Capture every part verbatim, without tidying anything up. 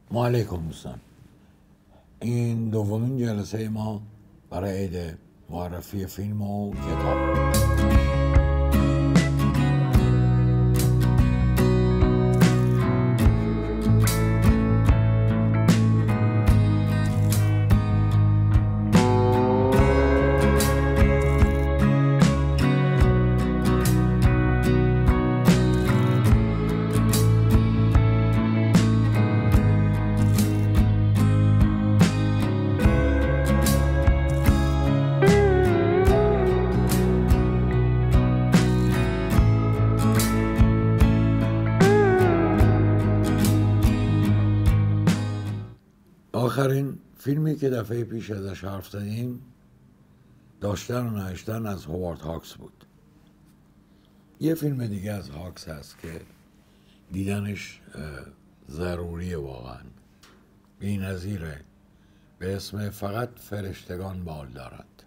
ما علیکم دوستان، این دومین جلسه ما برای عید معرفی فیلم و کتاب. آخرین فیلمی که دفعه پیش ازش حرف زدیم داشتن و نوشتن از هوارد هاکس بود. یه فیلم دیگه از هاکس هست که دیدنش ضروریه، واقعا بی‌نظیره، به اسم فقط فرشتگان بال دارد.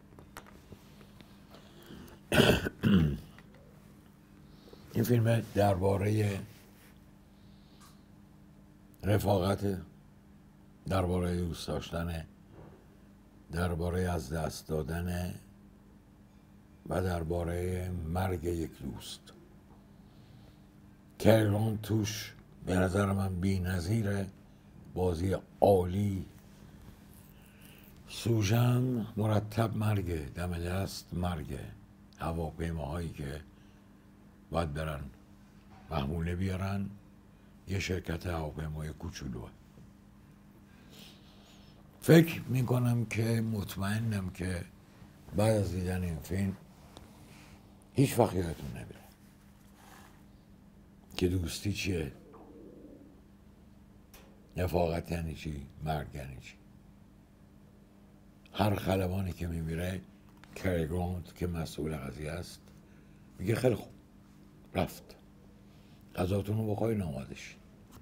این فیلم درباره رفاقت، درباره دوست داشتن، درباره از دست دادن و درباره مرگ یک دوست. کری توش به نظر من بی‌نظیره، بازی عالی، سوژم مرتب مرگه، دم دست مرگه، هواپیماهایی که باید برن محموله بیارن، یه شرکت هواپیمای کوچولوه. فکر میکنم که مطمئنم که بعد از دیدن این فیلم هیچ وقت یادتون نمیره که دوستی چیه، رفاقت یعنی چی، مرگ یعنی چی. هر خلبانی که میمیره، کری گرانت که مسئول قضیه است میگه خیلی خوب رفت، غذاتون رو بخورین آمادش.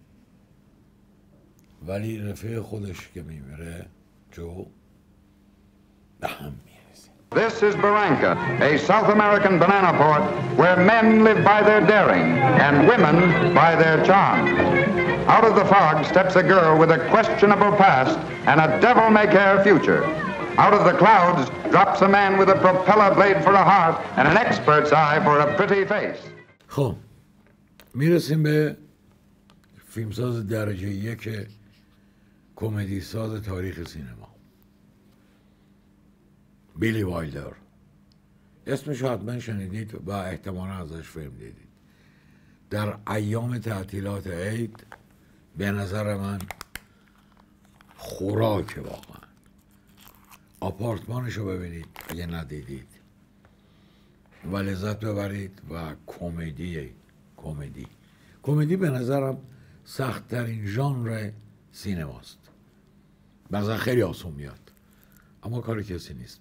ولی رفیق خودش که میمیره، جو، به هم میرسه. This is Barranca, a South American banana port where men live by their daring and women by their charm. Out of the fog steps a girl with a questionable past and a devil-may-care future. Out of the clouds drops a man with a propeller blade for a heart and an expert's eye for a pretty face. خب میرسیم به فیلمساز درجه یک، کمدی ساز تاریخ سینما، بیلی وایلدر. اسمش حتما شنیدید و احتمالا ازش فیلم دیدید. در ایام تعطیلات عید به نظر من خوراک، واقعا. آپارتمانش رو ببینید اگه ندیدید و لذت ببرید. و کمدی کمدی کمدی به نظرم سخت‌ترین ژانر سینماست. بعضا خیلی آسون میاد اما کار کسی نیست.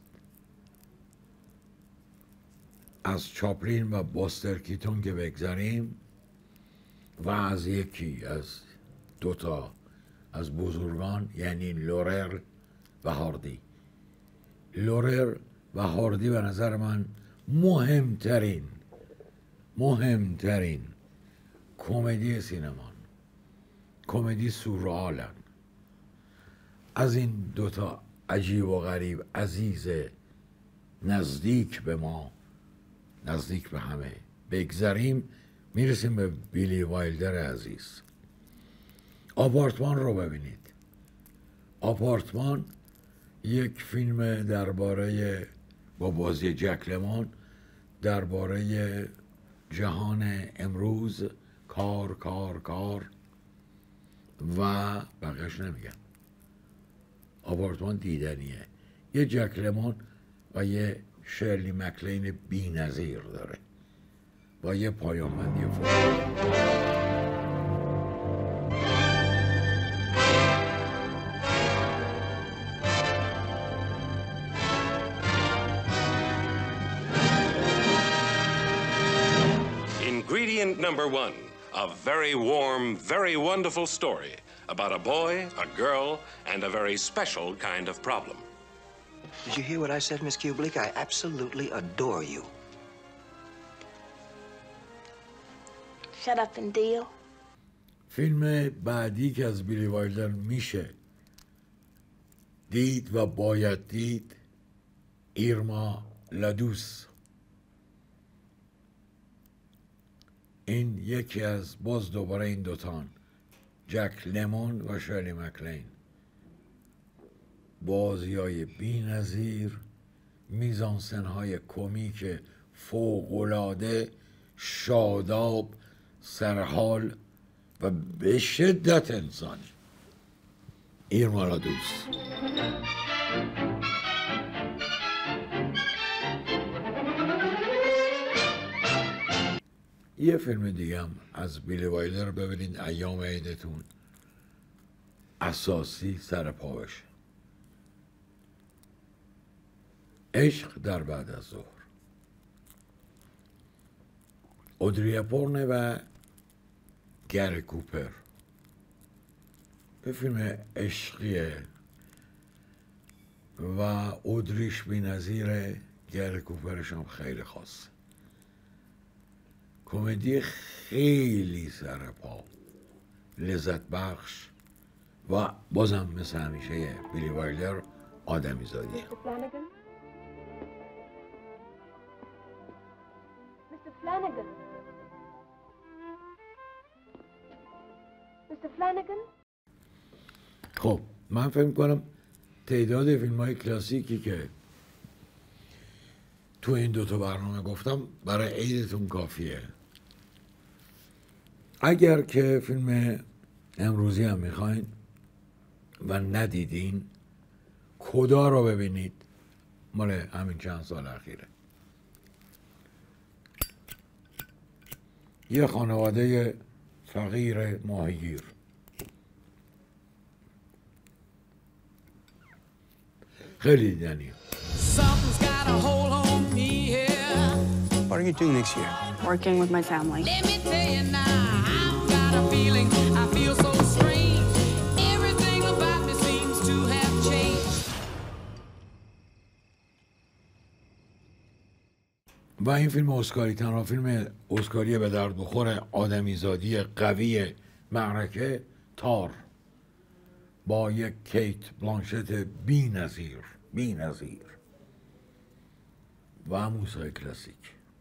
از چاپلین و باستر کیتون که بگذاریم و از یکی از دوتا از بزرگان، یعنی لورر و هاردی. لورر و هاردی به نظر من مهمترین مهمترین کمدی سینمان، کمدی سورئالن. از این دوتا عجیب و غریب، عزیز، نزدیک به ما، نزدیک به همه بگذاریم، میرسیم به بیلی وایلدر عزیز. آپارتمان رو ببینید. آپارتمان یک فیلم درباره، با بازی جک لمان، درباره جهان امروز، کار کار کار و بقیش نمیگم. آپارتمان دیدنیه. یه جک لمان و یه شرلی مکلین بی نظیر داره و یه پایان‌بندی فوق. Ingredient number one, a very warm, very wonderful story about a boy, a girl, and a very special kind of problem. Did you hear what I said, Miss Kubelik? I absolutely adore you. Shut up and deal. فیلم بعدی که از بیلی وایلدر میشه دید و باید دید ایرما لادوس. این یکی از باز دوباره این دوتان جک لمون و شرلی مکلین، بازی های بی نظیر، میزانسن های کمیک فوق‌العاده، شاداب، سرحال و به شدت انسانی. ایرما لادوس. یه فیلم دیگه هم از بیلی وایلدر ببینید ایام عیدتون اساسی سر پا بشه. عشق در بعد از ظهر. اودری هپبورن و گری کوپر. به فیلم عشقیه و اودریش بی نظیره، گری کوپرش هم خیلی خاصه. کمدی خیلی سرپا، لذت بخش و بازم مثل همیشه بیلی وایلدر آدمی زادیه. خب من فکر کنم تعداد فیلم های کلاسیکی که تو این دوتا برنامه گفتم برای عیدتون کافیه. اگر که فیلم امروزی هم میخواین و ندیدین، کدا رو ببینید، مال همین چند سال اخیره. یه خانواده فقیر ماهیگیر. خیلی دیدنیه. What are you doing next year? Working with my family. Let me tell you now, I've got a feeling, I feel so strange. Everything about me seems to have changed. و این فیلم اسکاری، تنها فیلم اسکاری به درد بخور آدمیزادی قوی معرکه، تار، با یک کیت بلانشت بی نظیر بی نظیر و موسیقی کلاسیک.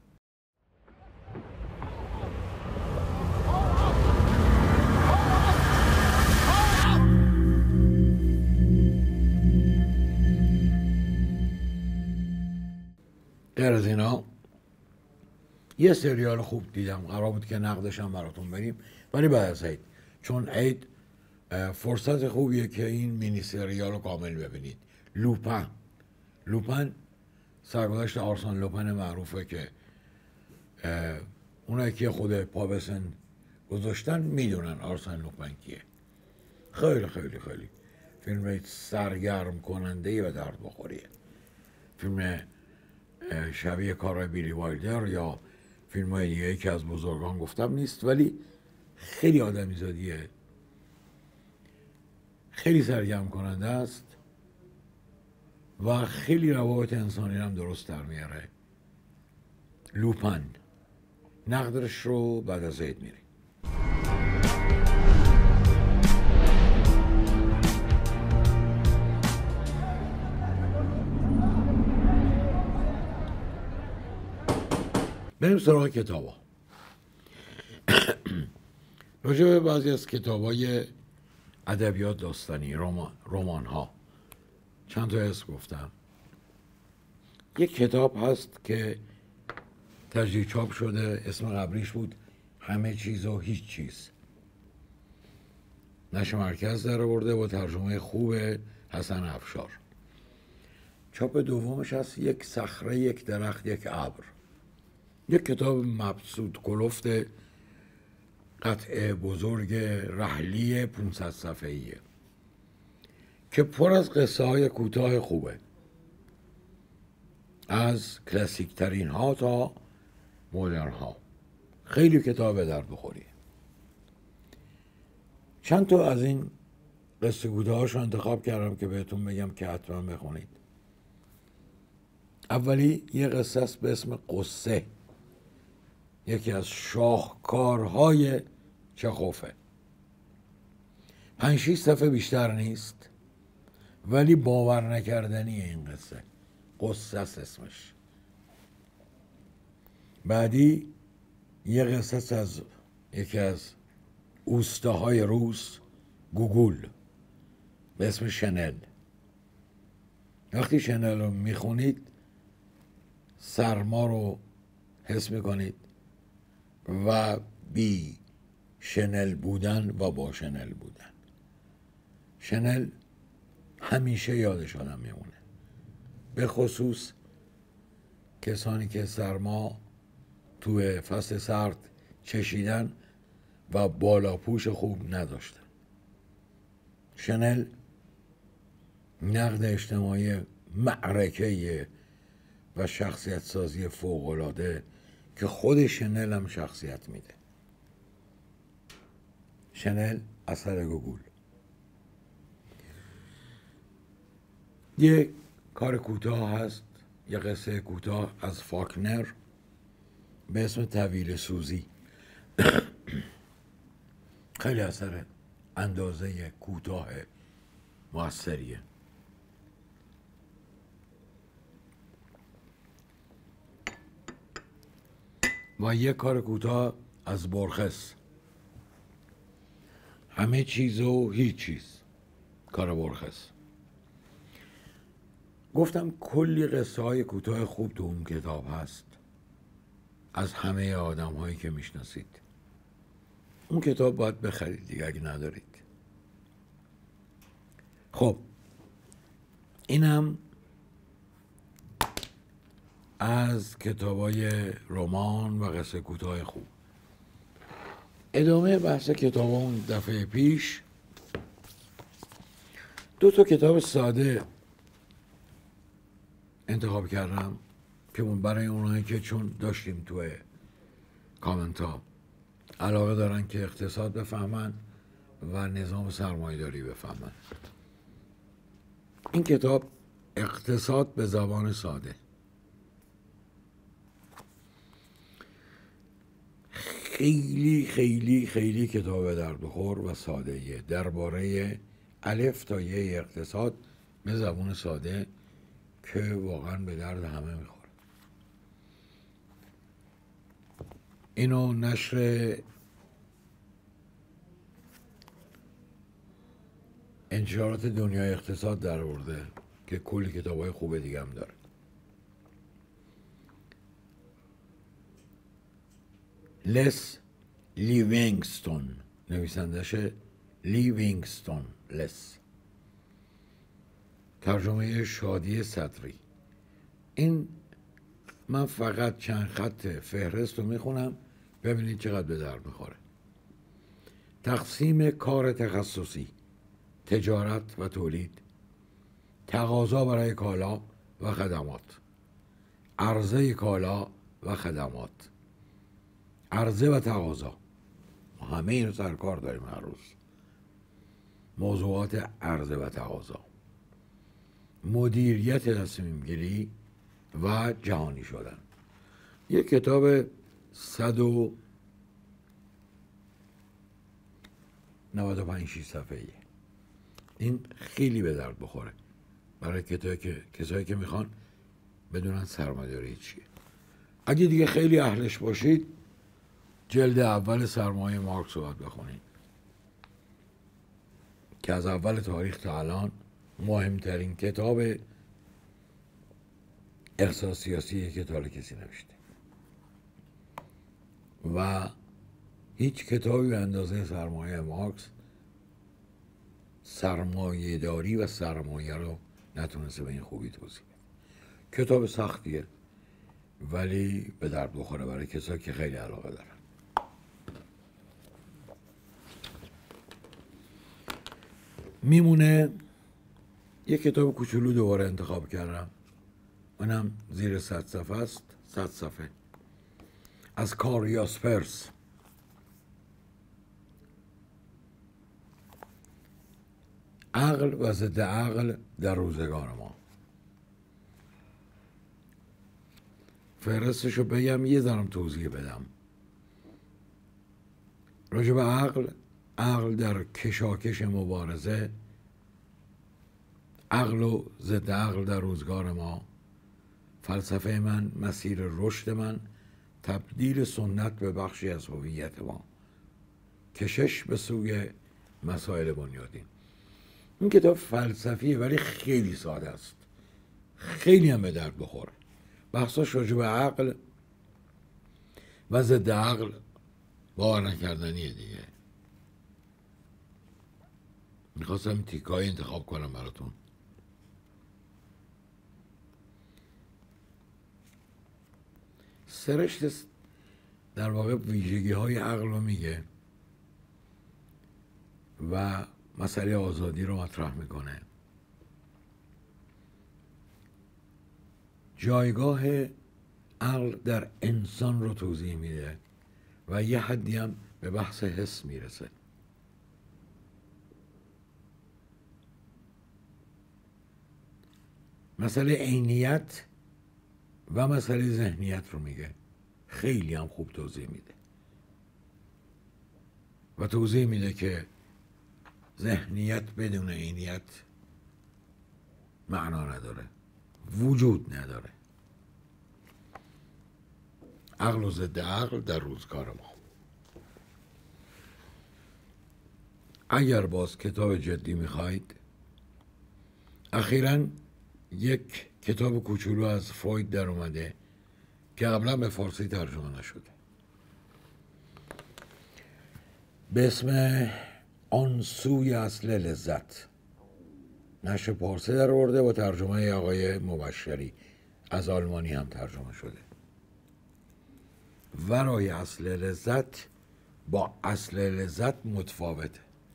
غیر از اینا یه سریال خوب دیدم، قرار بود که نقدشم براتون بریم ولی بعد از عید، چون عید فرصت خوبیه که این مینی سریال رو کامل ببینید. لوپن. لوپن سرگذشت آرسن لوپن معروفه که اونایی که خود پابسن گذاشتن میدونن آرسن لوپن کیه. خیلی خیلی خیلی فیلم سرگرم کننده و درد بخوریه. فیلم شبیه کارهای بیلی وایلدر یا فیلم های دیگه که از بزرگان گفتم نیست، ولی خیلی آدمی زادیه، خیلی سرگرم کننده است و خیلی روابط انسانی هم درست در میاره. لوپن. نقدش رو بعد از عید میریم. بریم سراغ کتابا. راجع به بعضی از کتابای ادبیات داستانی، رمان, رمان ها چند تا اسم گفتم. یک کتاب هست که تجدید چاپ شده، اسم قبلیش بود همه چیز و هیچ چیز. نشر مرکز در آورده با ترجمه خوب حسن افشار. چاپ دومش هست یک صخره، یک درخت، یک ابر. یک کتاب مبسوط کلفت قطعه بزرگ رحلی پانصد صفحه‌ایه که پر از قصه های کوتاه خوبه، از کلاسیک ترین ها تا مدرن ها. خیلی کتاب به درد بخوریه. چند تا از این قصه کوتاه هاشو انتخاب کردم که بهتون بگم که حتما بخونید. اولی یه قصه است به اسم قصه، یکی از شاهکارهای چخوفه. پنج شیش صفحه بیشتر نیست، ولی باور نکردنی این قصه. قصه است اسمش. بعدی یه قصه از یکی از اوستاهای روس، گوگول، به اسم شنل. وقتی شنل رو میخونید سرما رو حس میکنید و بی شنل بودن و با شنل بودن. شنل همیشه یادش آدم میمونه، به خصوص کسانی که سرما توی فصل سرد چشیدن و بالاپوش خوب نداشتن. شنل نقد اجتماعی معرکه و شخصیت سازی فوق‌العاده که خود شنل هم شخصیت میده. شنل اثر گوگول. یه کار کوتاه هست، یه قصه کوتاه از فاکنر به اسم طویل سوزی. خیلی اثر اندازه کوتاه موثریه. و یه کار کوتاه از برخس، همه چیز و هیچ چیز، کار برخس. گفتم کلی قصه های کوتاه خوب تو اون کتاب هست از همه آدم هایی که میشناسید. اون کتاب باید بخرید دیگه اگه ندارید. خب اینم از کتابای رمان و قصه کوتاه خوب. ادامه بحث کتاب اون دفعه پیش دو تا کتاب ساده انتخاب کردم که برای اونایی که چون داشتیم توی کامنت ها علاقه دارن که اقتصاد بفهمن و نظام سرمایه‌داری بفهمن. این کتاب اقتصاد به زبان ساده، خیلی خیلی خیلی کتاب درد بخور و ساده‌ایه درباره الف تا یه اقتصاد به زبان ساده که واقعا به درد همه میخوره. اینو نشر انتشارات دنیای اقتصاد در آورده که کلی کتابای خوب دیگه هم داره. لس لیوینگستون نویسندشه، لیوینگستون لس. ترجمه شادی صدری. این من فقط چند خط فهرست رو میخونم ببینید چقدر به درد میخوره. تقسیم کار تخصصی، تجارت و تولید، تقاضا برای کالا و خدمات، عرضه کالا و خدمات، عرضه و تقاضا، همه این رو سر کار داریم هر روز. موضوعات عرضه و تقاضا، مدیریت تصمیم گیری و جهانی شدن. یک کتاب صد و نود و پنج صفحه‌ای. این خیلی به درد بخوره برای کتابی که کسایی که میخوان بدونن سرمایه‌داری چیه. اگه دیگه خیلی اهلش باشید جلد اول سرمایه مارکس رو باید بخونید که از اول تاریخ تا الان مهمترین کتاب اقتصاد سیاسیه که تا حالا کسی نوشته و هیچ کتابی به اندازه سرمایه مارکس سرمایه داری و سرمایه رو نتونسته به این خوبی توضیح بده. کتاب سختیه ولی به درد بخوره برای کسایی که خیلی علاقه دارن. میمونه یک کتاب کوچولو دوباره انتخاب کردم، اونم زیر صد صفحه است، صد صفحه، از کار یاسپرس. عقل و ضد عقل در روزگار ما. فهرستشو بگم یه ذرم توضیح بدم. راجع به عقل، عقل در کشاکش مبارزه، عقل و ضد عقل در روزگار ما، فلسفه من، مسیر رشد من، تبدیل سنت به بخشی از هویت ما، کشش به سوی مسائل بنیادین. این کتاب فلسفیه ولی خیلی ساده است، خیلی هم به درد بخوره. بحثاش راجع به عقل و ضد عقل باور نکردنیه دیگه. میخواستم تیکای انتخاب کنم براتون. سرشت در واقع ویژگی های عقل رو میگه و مسئله آزادی رو مطرح میکنه. جایگاه عقل در انسان رو توضیح میده و یه حدی هم به بحث حس میرسه. مسئله عینیت و مسئله ذهنیت رو میگه، خیلی هم خوب توضیح میده و توضیح میده که ذهنیت بدون عینیت معنا نداره، وجود نداره. عقل و ضد عقل در روزگار ما. اگر باز کتاب جدی میخواید، اخیراً یک کتاب کوچولو از فروید در اومده که قبلا به فارسی ترجمه نشده، به اسم آن سوی اصل لذت. نشر پارسی در آورده با ترجمه آقای مبشری، از آلمانی هم ترجمه شده. ورای اصل لذت با اصل لذت متفاوته.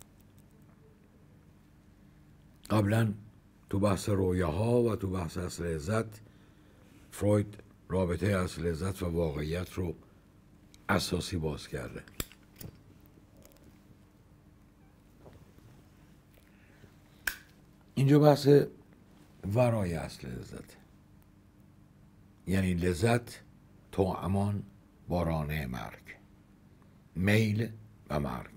قبلا تو بحث رویاها و تو بحث اصل لذت فروید رابطه اصل لذت و واقعیت رو اساسی باز کرده. اینجا بحث ورای اصل لذت، یعنی لذت تو امان با رانه مرگ، میل و مرگ.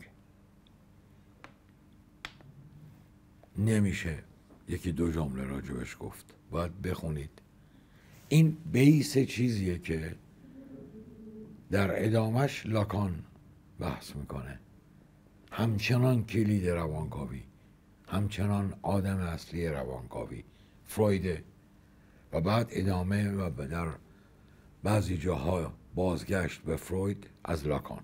نمیشه یکی دو جمله راجبش گفت، باید بخونید. این بیس چیزیه که در ادامش لاکان بحث میکنه. همچنان کلید روانکاوی، همچنان آدم اصلی روانکاوی فرویده و بعد ادامه و در بعضی جاها بازگشت به فروید از لاکان.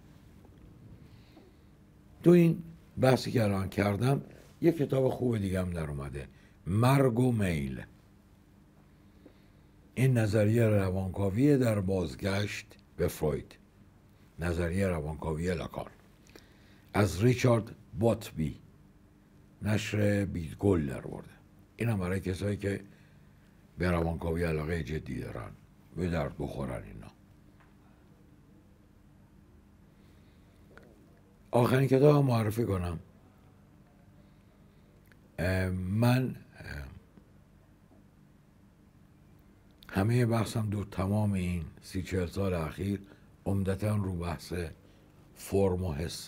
تو این بحثی که الان کردم یک کتاب خوب دیگه هم در اومده، مرگ و میل. این نظریه روانکاوی در بازگشت به فروید، نظریه روانکاوی لاکان، از ریچارد باتبی، نشر بیتگل در آورده. این هم برای کسایی که به روانکاوی علاقه جدی دارن، به درد بخورن اینا. آخرین کتاب معرفی کنم. من همه بحثم دو تمام این سی چهل سال اخیر عمدتاً رو بحث فرم و حس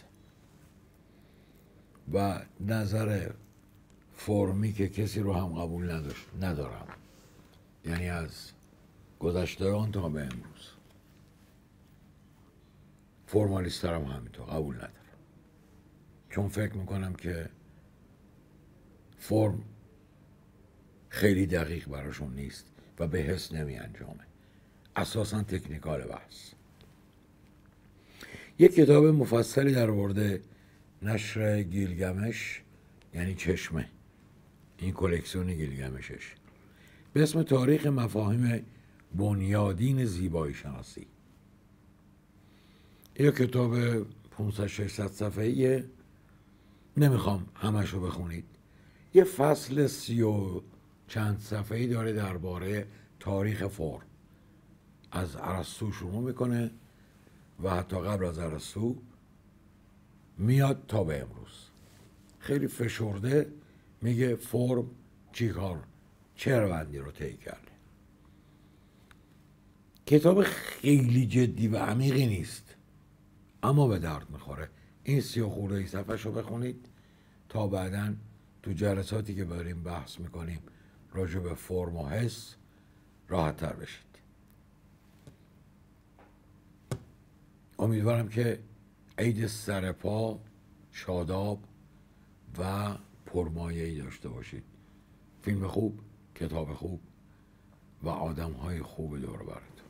و نظر فرمی که کسی رو هم قبول نداشت ندارم، یعنی از گذشتگان تا به امروز. فرمالیسترم همینطور قبول ندارم، چون فکر میکنم که فرم خیلی دقیق براشون نیست و به حس نمی انجامه، اساساً تکنیکال بحث. یک کتاب مفصلی در آورده نشر گیلگمش، یعنی چشمه، این کلکسیون گیلگمشش، به اسم تاریخ مفاهیم بنیادین زیبایی شناسی. یک کتاب پانصد ششصد صفحه‌ایه، نمیخوام همش رو بخونید. یه فصل سی و چند صفحه‌ای داره درباره تاریخ فرم، از ارسطو شروع میکنه و حتی قبل از ارسطو میاد تا به امروز. خیلی فشرده میگه فرم چی کار، چه روندی رو طی کرده. کتاب خیلی جدی و عمیقی نیست، اما به درد میخوره. این سی و خورده ای صفحه رو بخونید تا بعداً تو جلساتی که بریم بحث میکنیم راجع به فرم و حس راحت تر بشید. امیدوارم که عید سرپا شاداب و پرمایه‌ای داشته باشید. فیلم خوب، کتاب خوب و آدم‌های خوب دور و براتون.